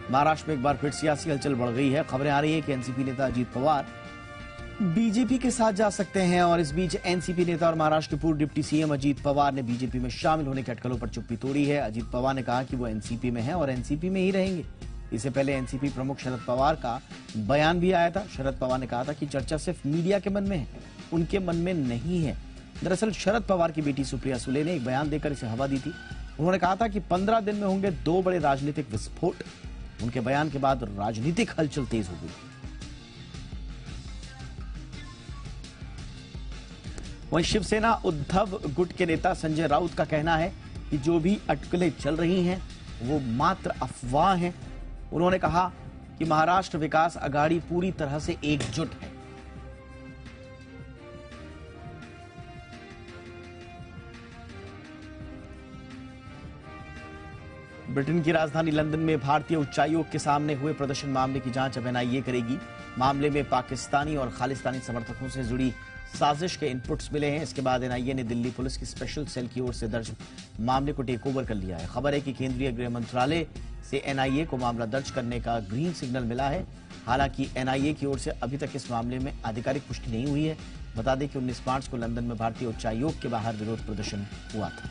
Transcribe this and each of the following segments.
महाराष्ट्र में एक बार फिर सियासी हलचल बढ़ गई है। खबरें आ रही है कि एनसीपी नेता अजीत पवार बीजेपी के साथ जा सकते हैं और इस बीच एनसीपी नेता और महाराष्ट्र के पूर्व डिप्टी सीएम अजीत पवार ने बीजेपी में शामिल होने के अटकलों पर चुप्पी तोड़ी है। अजीत पवार ने कहा कि वो एनसीपी में हैं और एनसीपी में ही रहेंगे। इससे पहले एनसीपी प्रमुख शरद पवार का बयान भी आया था। शरद पवार ने कहा था कि चर्चा सिर्फ मीडिया के मन में है, उनके मन में नहीं है। दरअसल शरद पवार की बेटी सुप्रिया सुले ने एक बयान देकर इसे हवा दी थी। उन्होंने कहा था कि 15 दिन में होंगे 2 बड़े राजनीतिक विस्फोट। उनके बयान के बाद राजनीतिक हलचल तेज हो गई। वहीं शिवसेना उद्धव गुट के नेता संजय राउत का कहना है कि जो भी अटकलें चल रही हैं वो मात्र अफवाह हैं। उन्होंने कहा कि महाराष्ट्र विकास अघाड़ी पूरी तरह से एकजुट है। ब्रिटेन की राजधानी लंदन में भारतीय उच्चायोग के सामने हुए प्रदर्शन मामले की जांच अब एनआईए करेगी। मामले में पाकिस्तानी और खालिस्तानी समर्थकों से जुड़ी साजिश के इनपुट्स मिले हैं। इसके बाद एनआईए ने दिल्ली पुलिस की स्पेशल सेल की ओर से दर्ज मामले को टेक ओवर कर लिया है। खबर है कि केंद्रीय गृह मंत्रालय से एनआईए को मामला दर्ज करने का ग्रीन सिग्नल मिला है। हालांकि एनआईए की ओर से अभी तक इस मामले में आधिकारिक पुष्टि नहीं हुई है। बता दें कि 19 मार्च को लंदन में भारतीय उच्चायोग के बाहर विरोध प्रदर्शन हुआ था।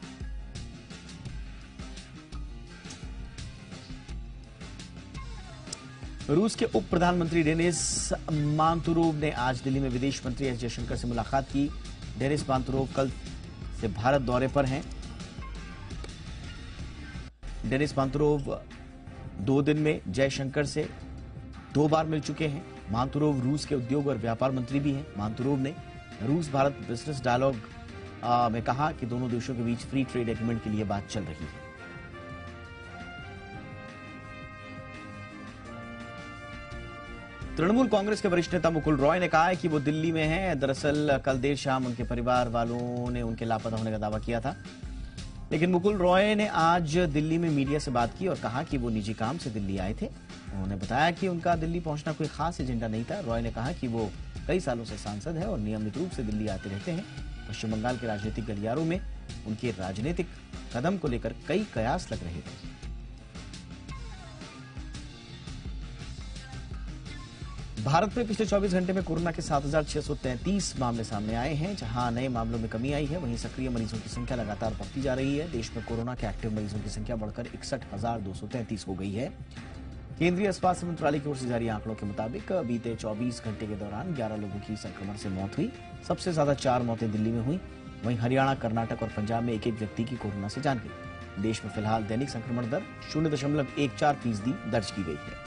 रूस के उप प्रधानमंत्री डेनिस मांतुरोव ने आज दिल्ली में विदेश मंत्री एस जयशंकर से मुलाकात की। डेनिस मांतुरोव कल से भारत दौरे पर हैं। डेनिस मांतुरोव 2 दिन में जयशंकर से 2 बार मिल चुके हैं। मांतुरोव रूस के उद्योग और व्यापार मंत्री भी हैं। मांतुरोव ने रूस भारत बिजनेस डायलॉग में कहा कि दोनों देशों के बीच फ्री ट्रेड एग्रीमेंट के लिए बात चल रही है। तृणमूल कांग्रेस के वरिष्ठ नेता मुकुल रॉय ने कहा है कि वो दिल्ली में हैं। दरअसल कल देर शाम उनके परिवार वालों ने उनके लापता होने का दावा किया था, लेकिन मुकुल रॉय ने आज दिल्ली में मीडिया से बात की और कहा कि वो निजी काम से दिल्ली आए थे। उन्होंने बताया कि उनका दिल्ली पहुंचना कोई खास एजेंडा नहीं था। रॉय ने कहा कि वो कई सालों से सांसद है और नियमित रूप से दिल्ली आते रहते हैं। पश्चिम बंगाल के राजनीतिक गलियारों में उनके राजनीतिक कदम को लेकर कई कयास लग रहे थे। भारत में पिछले 24 घंटे में कोरोना के 7,633 मामले सामने आए हैं। जहां नए मामलों में कमी आई है, वहीं सक्रिय मरीजों की संख्या लगातार बढ़ती जा रही है। देश में कोरोना के एक्टिव मरीजों की संख्या बढ़कर 61,233 हो गई है। केंद्रीय स्वास्थ्य मंत्रालय की ओर से जारी आंकड़ों के मुताबिक बीते 24 घंटे के दौरान 11 लोगों की संक्रमण से मौत हुई। सबसे ज्यादा 4 मौतें दिल्ली में हुई। वहीं हरियाणा, कर्नाटक और पंजाब में एक एक व्यक्ति की कोरोना से जान गई। देश में फिलहाल दैनिक संक्रमण दर 0.14% दर्ज की गई है।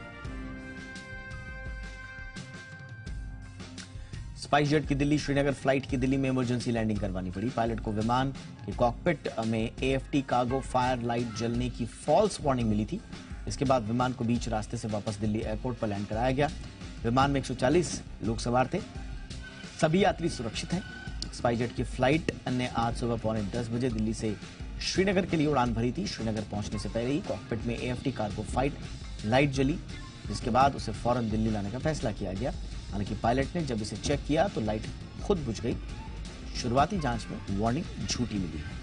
स्पाइस जेट की दिल्ली श्रीनगर फ्लाइट की दिल्ली में इमरजेंसी लैंडिंग करवानी पड़ी। पायलट को विमान के कॉकपिट में एएफटी कार्गो फायर लाइट जलने की फॉल्स वार्निंग मिली थी। इसके बाद विमान को बीच रास्ते से वापस दिल्ली एयरपोर्ट पर लैंड कराया गया। विमान में 140 लोग सवार थे। सभी यात्री सुरक्षित हैं। स्पाइस जेट की फ्लाइट ने आज सुबह 9:45 बजे दिल्ली से श्रीनगर के लिए उड़ान भरी थी। श्रीनगर पहुंचने से पहले ही कॉकपिट में एएफटी कार्गो फायर लाइट जली, जिसके बाद उसे फौरन दिल्ली लाने का फैसला किया गया। हालांकि पायलट ने जब इसे चेक किया तो लाइट खुद बुझ गई। शुरुआती जांच में वार्निंग झूठी मिली है।